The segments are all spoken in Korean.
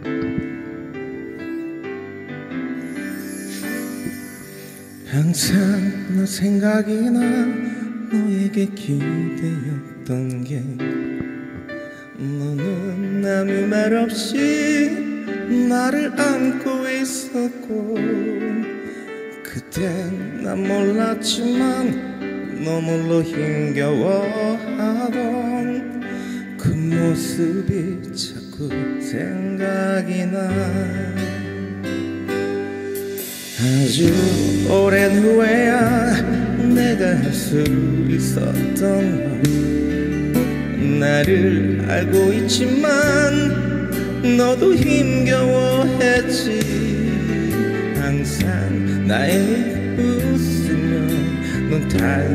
항상 너 생각이 나. 너에게 기대었던 게 너는 아무 말 없이 나를 안고 있었고 그땐 난 몰랐지만 너물로 힘겨워하던 그 모습이 자꾸 생각이 나. 아주 오랜 후에야 내가 할 수 있었던 건 나를 알고 있지만 너도 힘겨워했지. 항상 나에게 웃으며 넌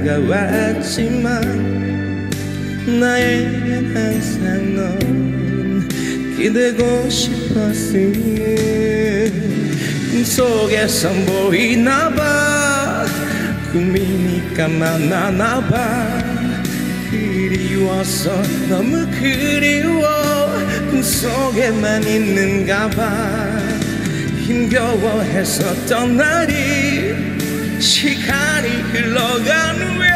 다가왔지만 나에겐 항상 넌 기대고 싶었으니 꿈속에선 보이나봐. 꿈이니까 만나나봐. 그리워서 너무 그리워. 꿈속에만 있는가봐. 힘겨워했었던 날이 시간이 흘러간 후에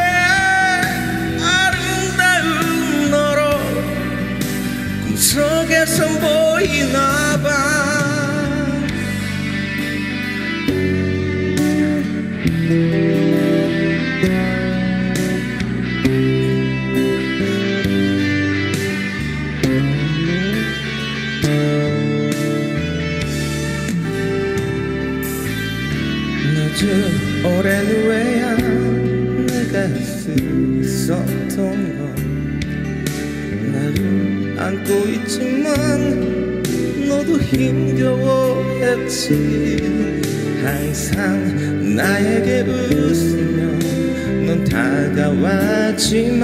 아름다운 너로 꿈속에선 보이나봐. 아주 오랜 후에야 내가 할 수 있었던 건 나를 안고 있지만 너도 힘겨워했지. 항상 나에게 웃으며 넌 다가왔지만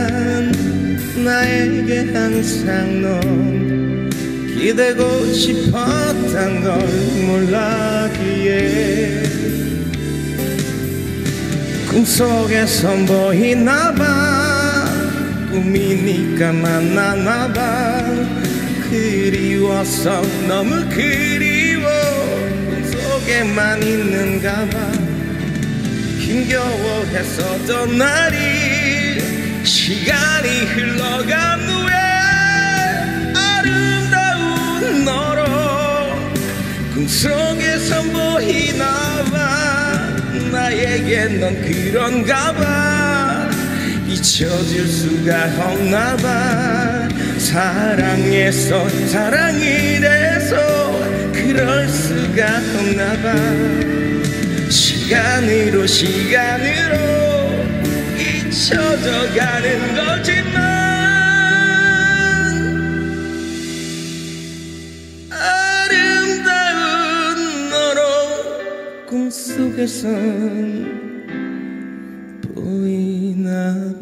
나에게 항상 넌 기대고 싶었던 걸 몰랐기에 꿈속에선 보이나봐. 꿈이니까 만나나봐. 그리워서 너무 그리워. 꿈속에만 있는가봐. 힘겨워했었던 날이 시간이 흘러간 후에 아름다운 너로 꿈속에선 보이나봐. 나에겐 넌 그런가봐. 잊혀질 수가 없나봐. 사랑해서 사랑이 돼서 그럴 수가 없나봐. 시간으로 잊혀져 가는 거지만 아름다운 너로 꿈속에선 보이나봐.